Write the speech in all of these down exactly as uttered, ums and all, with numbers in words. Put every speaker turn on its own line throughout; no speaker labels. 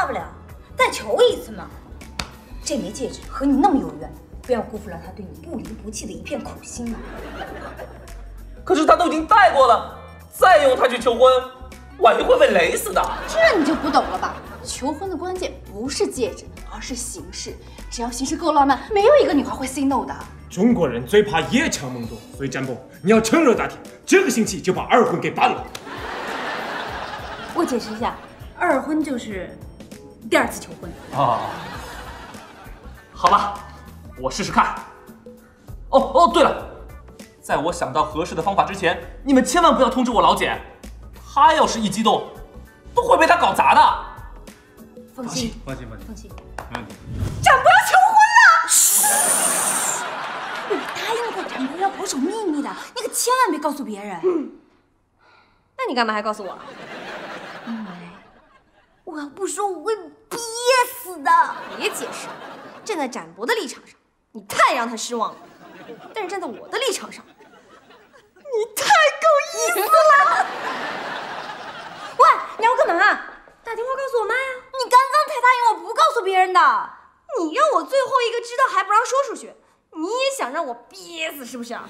不了再求一次嘛。这枚戒指和你那么有缘，不要辜负了他对你不离不弃的一片苦心啊！
可是他都已经戴过了，再用它去求婚，婉瑜会被雷死的。
这你就不懂了吧？求婚的关键不是戒指，而是形式。只要形式够浪漫，没有一个女孩会 say no 的。
中国人最怕夜长梦多，所以占卜你要趁热打铁，这个星期就把二婚给办了。
我解释一下，二婚就是第二次求婚。
哦，好吧，我试试看。哦哦，对了，在我想到合适的方法之前，你们千万不要通知我老姐，她要是一激动，都会被她搞砸的。
放心，
放心，放心，
放心。
没问题。
展博要求婚了！你答应过展博要保守秘密的，你可千万别告诉别人。
嗯，那你干嘛还告诉我？
因为我要不说，我会憋死的。
别解释，站在展博的立场上，你太让他失望了；但是站在我的立场上，你太够意思了。
喂，你要干嘛？打电话告诉我妈呀！你刚刚才答应我不告诉别人的。
你让我最后一个知道还不让说出去，你也想让我憋死是不是啊？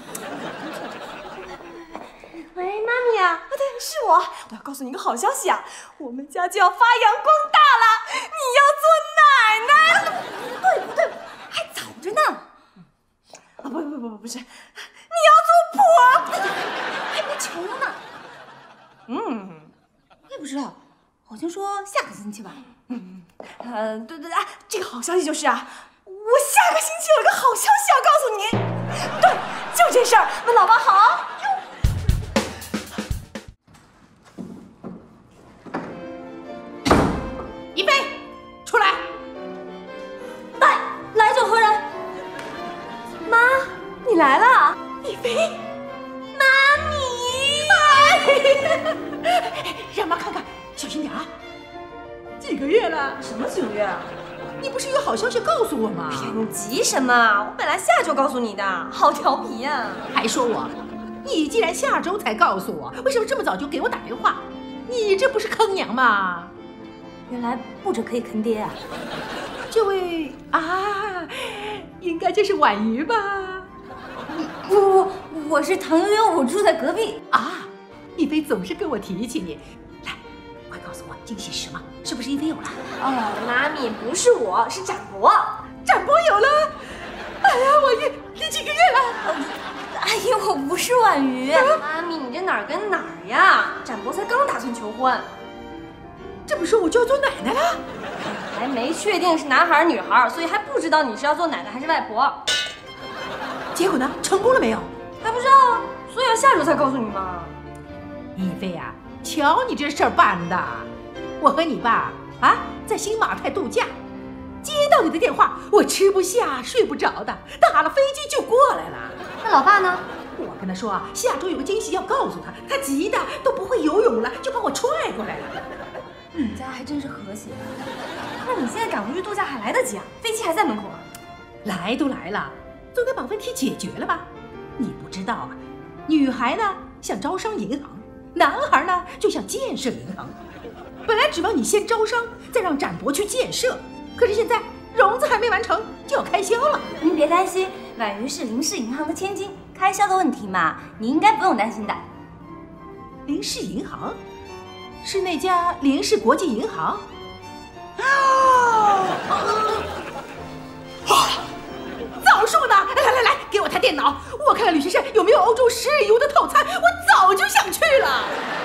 喂，妈咪啊，啊对，是我，我要告诉你一个好消息啊，我们家就要发扬光大了，你要做奶奶了。
不对不对，还早着呢。
啊不不不不不是，你要做婆，
还没求呢。
嗯，
我也不知道，好像说下个星期吧。
嗯，呃，对对对，这个好消息就是啊，我下个星期有一个好消息要告诉你。对，就这事儿，问老爸好。
一菲，出来！
来，来者何人？
妈，你来了，一菲，妈
咪，让妈看看，小心点啊！几个月了？
什么几个月啊？
你不是有好消息告诉我吗？
哎呀，你急什么？我本来下周告诉你的，好调皮呀、啊！
还说我，你既然下周才告诉我，为什么这么早就给我打电话？你这不是坑娘吗？
原来不止可以坑爹啊！
这位啊，应该就是婉瑜吧？
不不，我是唐悠悠，我住在隔壁
啊。一菲总是跟我提起你，来，快告诉我惊喜是什么？是不是一菲有了？
哦，妈咪，不是我，是展博，
展博有了。哎呀，婉瑜，你几个月了？
阿姨，我不是婉瑜。啊、妈咪，你这哪儿跟哪儿呀？展博才刚打算求婚。
这不说我就要做奶奶了？
还没确定是男孩女孩，所以还不知道你是要做奶奶还是外婆。
结果呢？成功了没有？
还不知道啊，所以要下周才告诉你嘛。
一菲呀、啊，瞧你这事儿办的！我和你爸啊在新马泰度假，接到你的电话，我吃不下睡不着的，打了飞机就过来了。
那老爸呢？
我跟他说啊，下周有个惊喜要告诉他，他急的都不会游泳了，就把我踹过来了。
你们家还真是和谐。
那你现在赶回去度假还来得及啊？飞机还在门口啊。
来都来了，总得把问题解决了吧？你不知道啊，女孩呢像招商银行，男孩呢就像建设银行。本来指望你先招商，再让展博去建设，可是现在融资还没完成就要开销了。
您别担心，婉瑜是林氏银行的千金，开销的问题嘛，你应该不用担心的。
林氏银行？是那家林氏国际银行？啊！早说呢！来来来，给我台电脑，我看看旅行社有没有欧洲十日游的套餐，我早就想去了。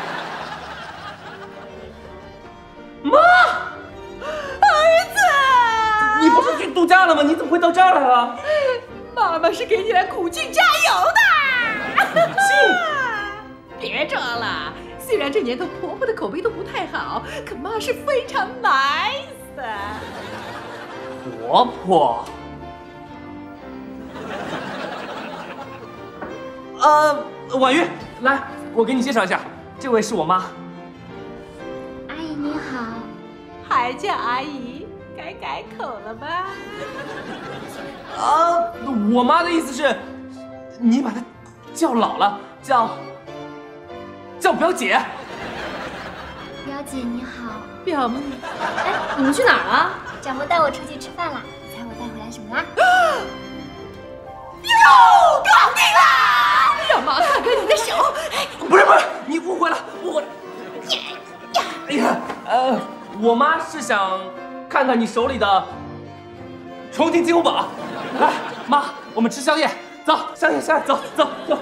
妈，
儿子，
你不是去度假了吗？你怎么会到这儿来了？
妈妈是给你来苦尽加油的。
苦尽？
别装了。虽然这年头婆婆的口碑都不太好，可妈是非常 nice。
婆婆，呃，婉瑜，来，我给你介绍一下，这位是我妈。
阿姨你好。
还叫阿姨，该改口了吧？
啊，我妈的意思是，你把她叫老了，叫。叫表姐，
表姐你好。
表妹，
哎，你们去哪儿了？
展博带我出去吃饭啦，你猜我带回来什么啦？
又搞定了！让妈看看你的手。
不是不是，你误会了，误会了。哎呀，呃，我妈是想看看你手里的重庆金鸿宝。来，妈，我们吃宵夜，走，宵夜宵夜，走走走。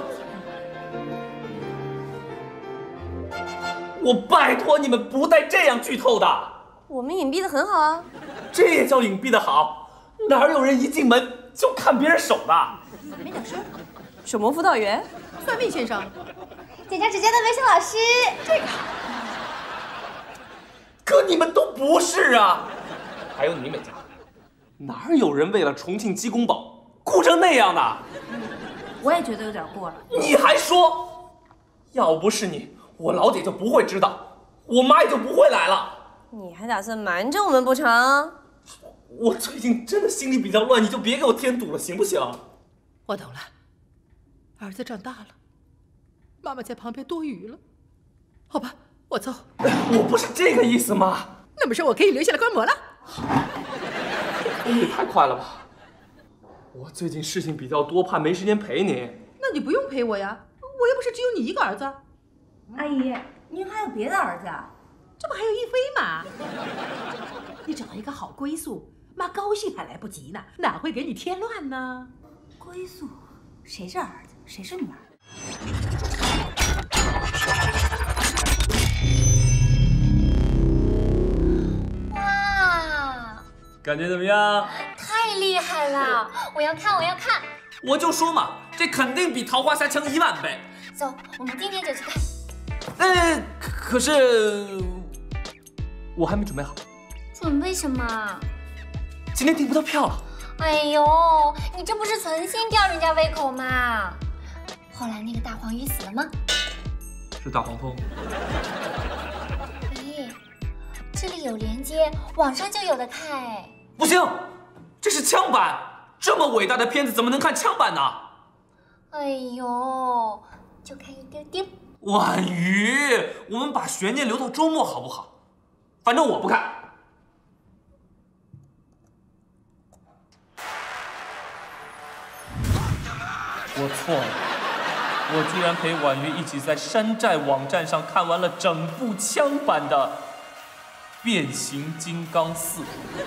我拜托你们不带这样剧透的。
我们隐蔽的很好啊。
这也叫隐蔽的好？哪有人一进门就看别人手的？
没点声。手模辅导员，
算命先生，
检查指甲的微笑老师，这个。
可你们都不是啊！还有你美嘉，哪有人为了重庆鸡公煲哭成那样的？
我也觉得有点过了。
你还说，要不是你，我老姐就不会知道，我妈也就不会来了。
你还打算瞒着我们不成？
我最近真的心里比较乱，你就别给我添堵了，行不行？
我懂了，儿子长大了，妈妈在旁边多余了。好吧，我走。
我不是这个意思嘛。
那么说，我可以留下来观摩了？
你也太快了吧！我最近事情比较多，怕没时间陪你。
那你不用陪我呀，我又不是只有你一个儿子。
阿姨，您还有别的儿子啊？
这不还有一飞吗？你找一个好归宿，妈高兴还来不及呢，哪会给你添乱呢？
归宿，谁是儿子，谁是女儿？
哇，
感觉怎么样？
太厉害了！我要看，我要看。
我就说嘛，这肯定比桃花峡强一万倍。
走，我们今天就去看。
呃，可是我还没准备好。
准备什么？
今天订不到票了。
哎呦，你这不是存心吊人家胃口吗？后来那个大黄鱼死了吗？
是大黄蜂。
哎，这里有连接，网上就有的看哎。
不行，这是枪版，这么伟大的片子怎么能看枪版呢？
哎呦，就看一丢丢。
婉瑜，我们把悬念留到周末好不好？反正我不看。我错了，我居然陪婉瑜一起在山寨网站上看完了整部枪版的《变形金刚四》。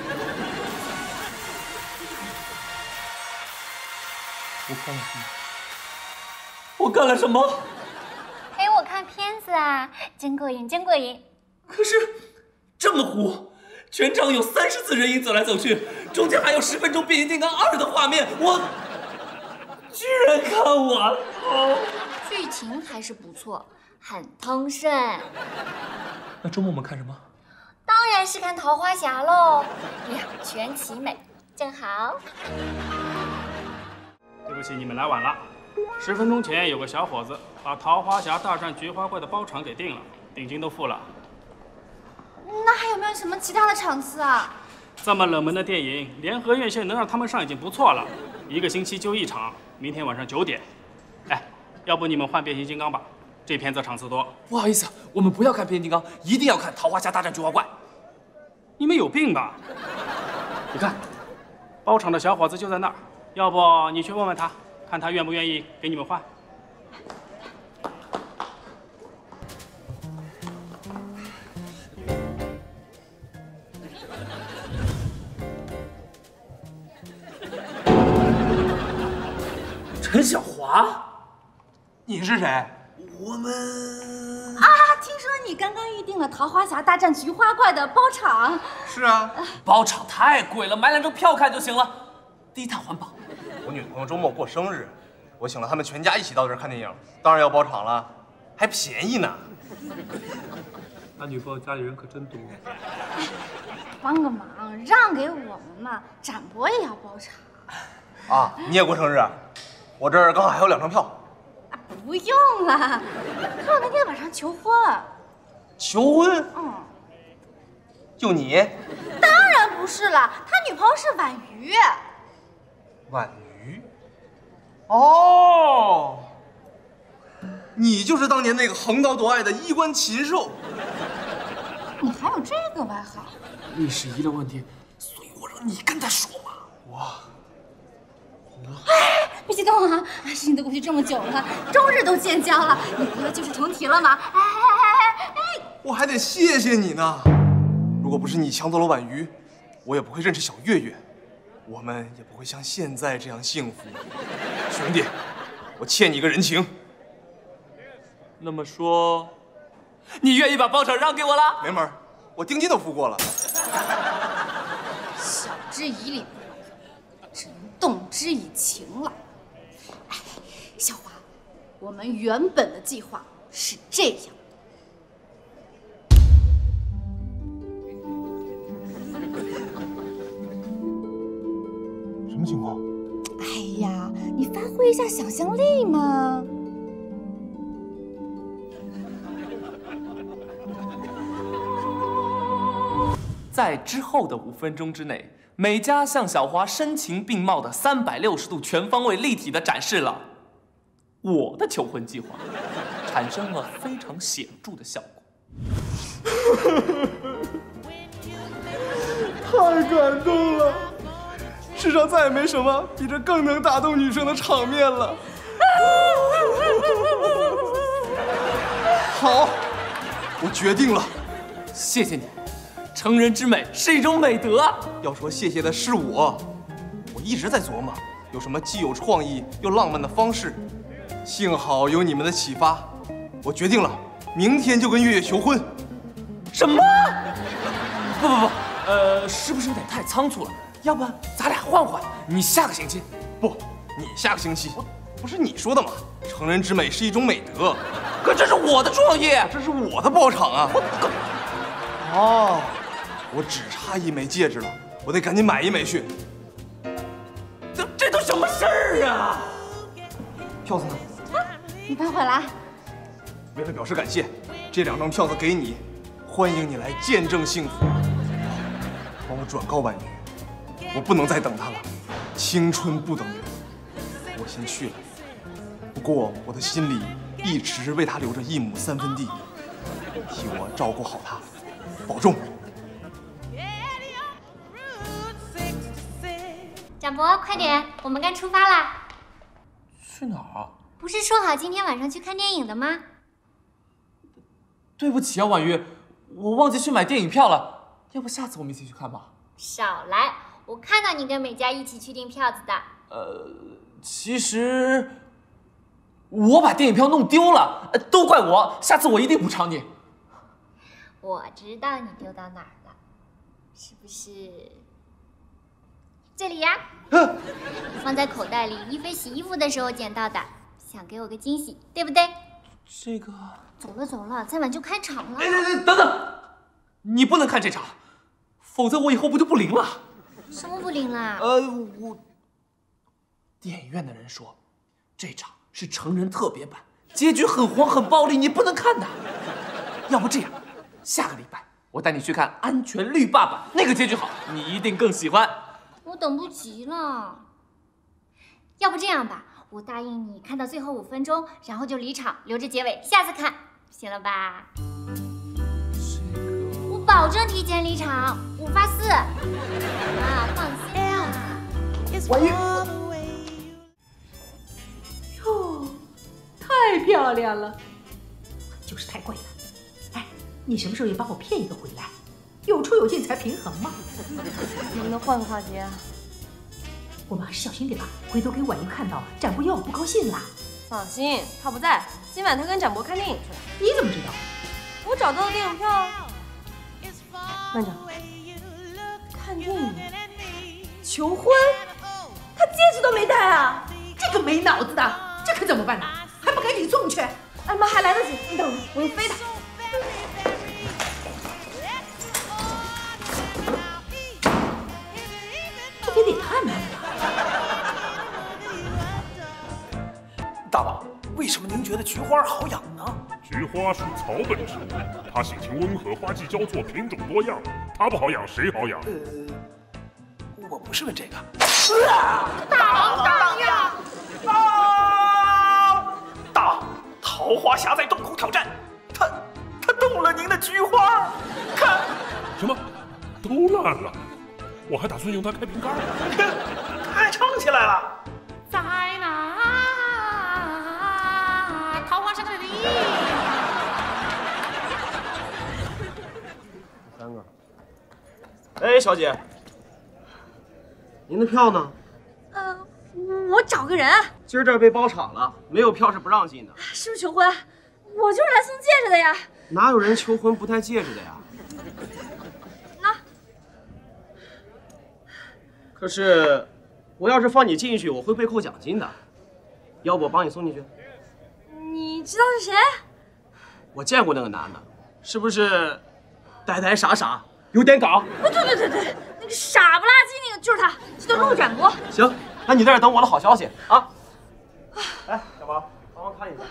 我干了什么？我干了什么？
陪我看片子啊，真过瘾，真过瘾。
可是这么糊，全场有三十次人影走来走去，中间还有十分钟《变形金刚二》的画面，我居然看完了。
剧情还是不错，很通顺。
那周末我们看什么？
当然是看《桃花峡》喽，两全其美，正好。
对不起，你们来晚了。十分钟前有个小伙子把《桃花峡大战菊花怪》的包场给订了，定金都付了。
那还有没有什么其他的场次啊？
这么冷门的电影，联合院线能让他们上已经不错了。一个星期就一场，明天晚上九点。哎，要不你们换变形金刚吧，这片子场次多。
不好意思，我们不要看变形金刚，一定要看《桃花峡大战菊花怪》。
你们有病吧？你看，包场的小伙子就在那儿，要不你去问问他，看他愿不愿意给你们换。
陈小华，
你是谁？
我们
啊，听说你刚刚预定了《桃花峡大战菊花怪》的包场。
是啊，
包场太贵了，买两张票看就行了，低碳环保。
我女朋友周末过生日，我请了他们全家一起到这儿看电影，当然要包场了，还便宜呢。
他女朋友家里人可真多。
帮个忙，让给我们嘛，展博也要包场。
啊，你也过生日？我这儿刚好还有两张票。
啊，不用了，可我那天晚上求婚。
求婚？
嗯，
就你？
当然不是了，他女朋友是婉瑜。
婉瑜？哦，你就是当年那个横刀夺爱的衣冠禽兽。
你还有这个外号？
历史遗留问题，所以我让你跟他说嘛。
我，
哎，别激动啊！事情都过去这么久了，周日都建交了，你不要旧事重提了吗？哎哎哎哎哎！
我还得谢谢你呢。如果不是你抢走了婉瑜，我也不会认识小月月，我们也不会像现在这样幸福。兄弟，我欠你一个人情。
那么说，你愿意把包场让给我了？
没门儿，我定金都付过了。
晓之以理不容易，只能动之以情了。哎，小华，我们原本的计划是这样。
什么情况？
哎呀，你发挥一下想象力嘛。
在之后的五分钟之内，美嘉向小华声情并茂的三百六十度全方位立体的展示了我的求婚计划，产生了非常显著的效果。
太感动了！世上再也没什么比这更能打动女生的场面了。好，我决定了。
谢谢你，成人之美是一种美德。
要说谢谢的是我，我一直在琢磨有什么既有创意又浪漫的方式。幸好有你们的启发，我决定了，明天就跟月月求婚。
什么？不不不，呃，是不是有点太仓促了？要不咱俩换换，你下个星期。
不，你下个星期。不是你说的吗？成人之美是一种美德。
可这是我的创意，
这是我的包场啊！哦，我只差一枚戒指了，我得赶紧买一枚去。
这这都什么事儿啊？
票子呢？
你搬回来。
为了表示感谢，这两张票子给你，欢迎你来见证幸福。帮我转告婉瑜，我不能再等她了，青春不等人。我先去了，不过我的心里一直为她留着一亩三分地，替我照顾好她，保重。
展博，快点，我们该出发啦！
去哪儿啊？
不是说好今天晚上去看电影的吗？
对不起啊，婉瑜，我忘记去买电影票了。要不下次我们一起去看吧？
少来，我看到你跟美嘉一起去订票子的。
呃，其实我把电影票弄丢了，都怪我，下次我一定补偿你。
我知道你丢到哪儿了，是不是？这里呀，放在口袋里，一菲洗衣服的时候捡到的，想给我个惊喜，对不对？
这个
走了走了，再晚就开场了。
哎哎哎，等等，你不能看这场，否则我以后不就不灵了？
什么不灵啦？
呃，我电影院的人说，这场是成人特别版，结局很黄很暴力，你不能看的。要不这样，下个礼拜我带你去看《安全绿爸爸》，那个结局好，你一定更喜欢。
我等不及了。要不这样吧，我答应你看到最后五分钟，然后就离场，留着结尾，下次看，行了吧？我保证提前离场，五发四。啊，放心啦。
婉瑜，
哟，太漂亮了，就是太贵了。哎，你什么时候也帮我骗一个回来？有出有进才平衡嘛。
能不能换个话题啊？
我们还是小心点吧，回头给婉瑜看到，展博要我不高兴啦。
放心，他不在，今晚他跟展博看电影去了。
你怎么知道？
我找到了电影票啊。慢着，看电影，求婚，他戒指都没戴啊！
这个没脑子的，这可怎么办呢？还不赶紧送去？
哎妈，还来得及，你等着，我用飞的。
这飞得也太慢了吧！
大王，为什么您觉得菊花好养呢？
菊花属草本植物，它性情温和，花季交错，品种多样。它不好养，谁好养？
呃，我不是问这个。
大王大呀！
啊！大王，桃花侠在洞口挑战，他他登送了您的菊花，看，
什么？都烂了？我还打算用它开瓶盖。
还唱起来了。
在那桃花山的地。
三个。哎，小姐，您的票呢？
呃，我找个人。
今儿这儿被包场了，没有票是不让进的。
是不是求婚？我就是来送戒指的呀。
哪有人求婚不戴戒指的呀？
那。
可是，我要是放你进去，我会被扣奖金的。要不我帮你送进去？
你知道是谁？
我见过那个男的，是不是呆呆傻傻，有点搞？
哦，对对对对，那个傻不拉几那个就是他，叫陆展博。
行，那你在这等我的好消息啊！哎，小王，帮忙看一下。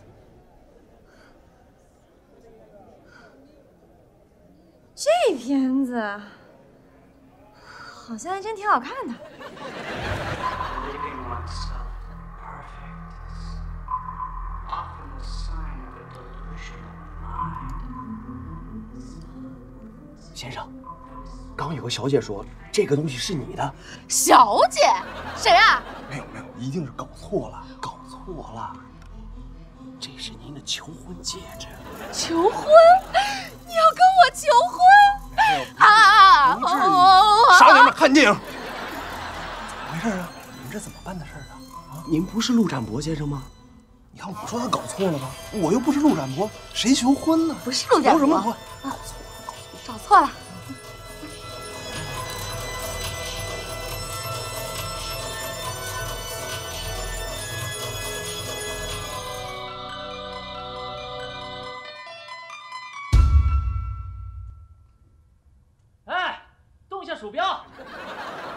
这片子好像还真挺好看的。
先生，刚有个小姐说这个东西是你的。
小姐？谁啊？
没有没有，一定是搞错了，
搞错了。这是您的求婚戒指。
求婚？你要跟我求婚？啊！
不至于。傻娘们，看电影。怎么回事啊？你们这怎么办的事啊？
啊，您不是陆展博先生吗？
你看我说他搞错了吧？我又不是陆展博，谁求婚呢？
不是陆展博。
求什么婚？
啊，找错了。
哎，动一下鼠标。